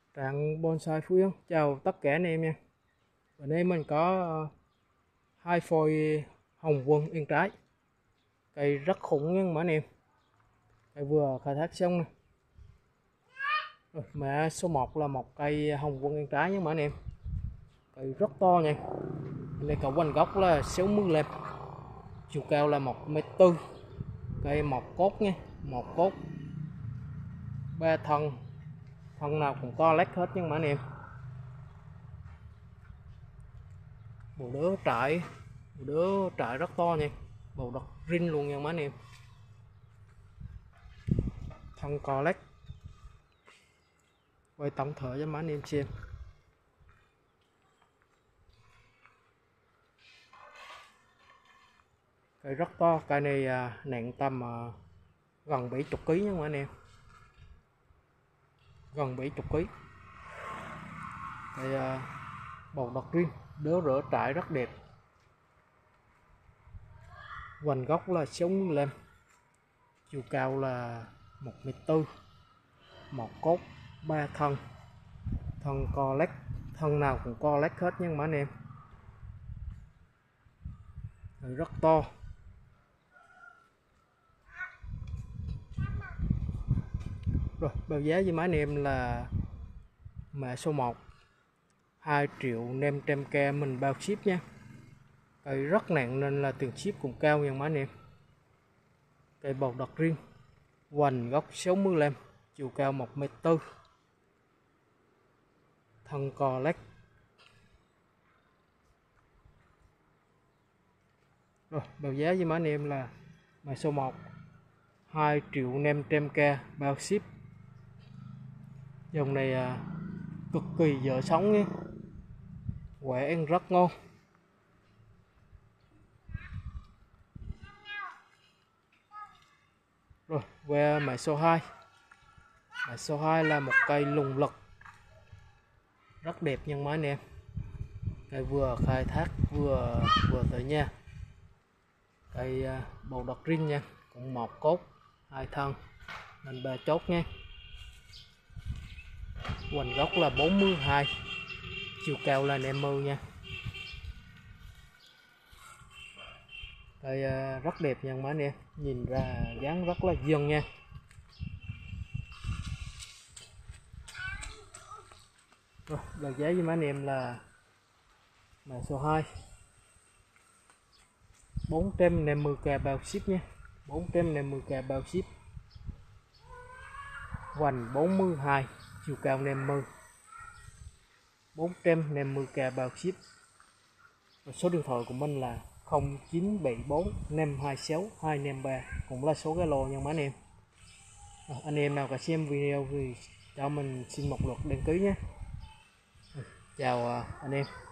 Trạng bonsai Phú Yên chào tất cả anh em nha. Bữa nay mình có hai phôi hồng quân yên trái, cây rất khủng nha mọi anh em. Cây vừa khai thác xong nè. Rồi, mã số 1 là một cây hồng quân yên trái nha mọi anh em, cây rất to nha. Đây cầu quanh gốc là 60 lem, chiều cao là 1m4, cây một cốt nha, một cốt 3 thân, thân nào cũng to lét hết nha mọi anh em. Bộ đứa trại rất to nha, bầu đực rin luôn nha mấy anh em, thân co lét. Quay tổng thể cho mấy anh em xem. Cây rất to, cây này nặng tầm gần 70 kg nha mấy anh em, gần 70 kg. Cây bầu đực rin, đứa rửa trại rất đẹp. Hoành gốc là 65, chiều cao là 1m4, một cốt 3 thân, thân co lét, thân nào cũng co lét hết nha mấy anh em. Rất to. Rồi báo giá với mấy anh em là mã số 1 2.500.000 mình bao ship nha. Cây rất nặng nên là tiền ship cũng cao nha mấy anh em. Cây bầu đực riêng, hoành gốc 65, chiều cao 1m4, thân co lét. Rồi báo giá với mấy anh em là mã số 1 2.500.000 bao ship. Dòng này cực kỳ dễ sống nhé, quả ăn rất ngon. Rồi qua mã số 2. Mã số 2 là một cây lùng lực rất đẹp nha mấy anh em. Cây vừa khai thác vừa tới nha. Cây bầu đực rin nha, cũng một cốt 2 thân nên 3 chốt nha. Hoành gốc là 42, chiều cao là 50 nha. Cây rất đẹp nha mấy anh em, nhìn ra dáng rất là dân nha. Rồi báo giá với mấy anh em là mã số 2 450.000 bao ship nha, 450.000 bao ship. Hoành 42, chiều cao 50, 450.000 bao ship. Và số điện thoại của mình là 0974 526 253, cũng là số Zalo nha mấy anh em. Anh em nào có xem video thì cho mình xin một lượt đăng ký nhé. Chào anh em.